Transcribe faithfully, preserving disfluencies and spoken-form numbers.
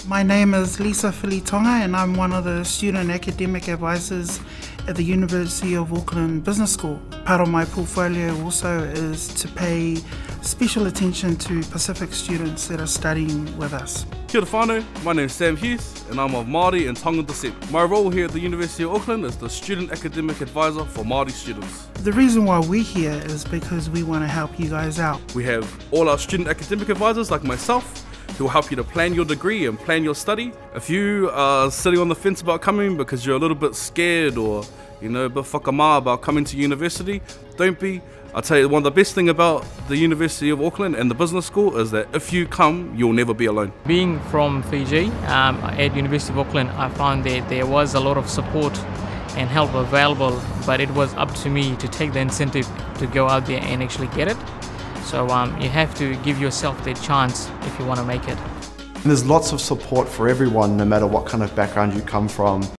My name is Lisa Filitonga and I'm one of the student academic advisors at the University of Auckland Business School. Part of my portfolio also is to pay special attention to Pacific students that are studying with us. Kia ora whanau, my name is Sam Hughes and I'm of Māori and Pacific. My role here at the University of Auckland is the Student Academic Advisor for Māori students. The reason why we're here is because we want to help you guys out. We have all our student academic advisors like myself who will help you to plan your degree and plan your study. If you are sitting on the fence about coming because you're a little bit scared or you know, a bit whakama about coming to university, don't be. I'll tell you, one of the best things about the University of Auckland and the business school is that if you come, you'll never be alone. Being from Fiji, um, at University of Auckland, I found that there was a lot of support and help available, but it was up to me to take the incentive to go out there and actually get it. So um, you have to give yourself that chance if you want to make it. There's lots of support for everyone, no matter what kind of background you come from.